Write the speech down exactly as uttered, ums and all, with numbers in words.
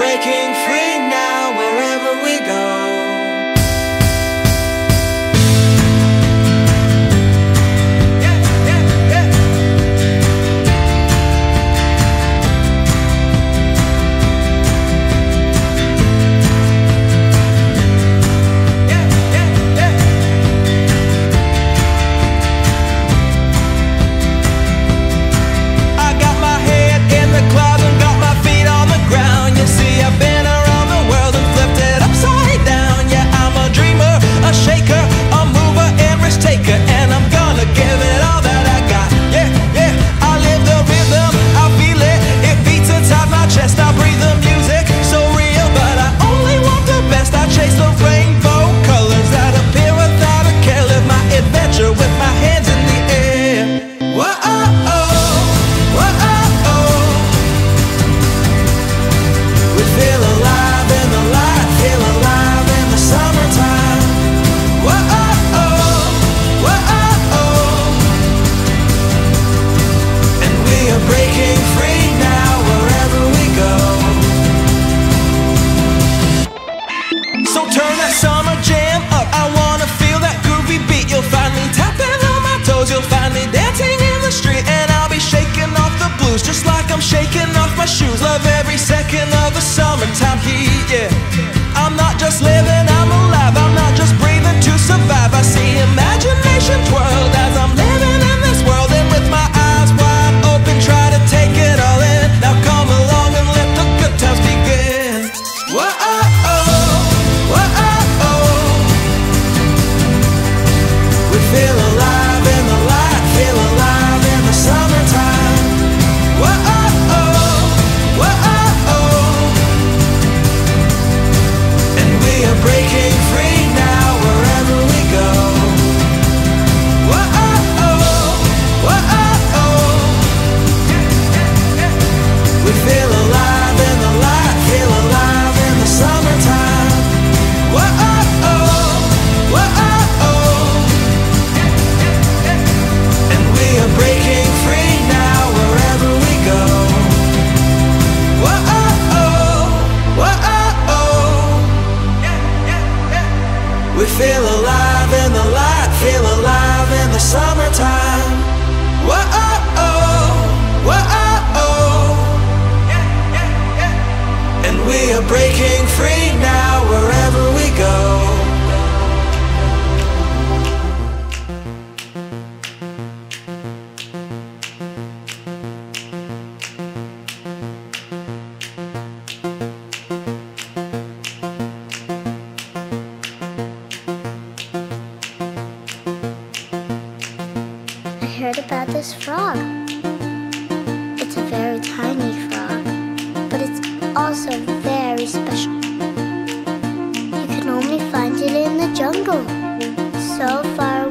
breaking free now wherever we go. Just like I'm shaking off my shoes. Love every second of the summertime heat, yeah. I'm not just living, I'm alive. I'm not just breathing to survive. I see imagination twirled as I'm living in this world. And with my eyes wide open, try to take it all in. Now come along and let the good times begin. Whoa-oh-oh, whoa-oh-oh. We feel alive in the light, feel alive in the summertime. Breaking free now wherever we go. Whoa-oh-oh, whoa-oh-oh. We feel alive in the light, feel alive in the summertime. Whoa-oh-oh, whoa-oh-oh. And we are breaking free now wherever we go. Whoa-oh-oh, whoa-oh-oh. We feel alive in the light, feel alive in the summertime. Whoa-oh-oh, whoa-oh-oh. And we are breaking free now wherever we go. I heard about this frog. It's a very tiny frog, but it's also very special. You can only find it in the jungle, so far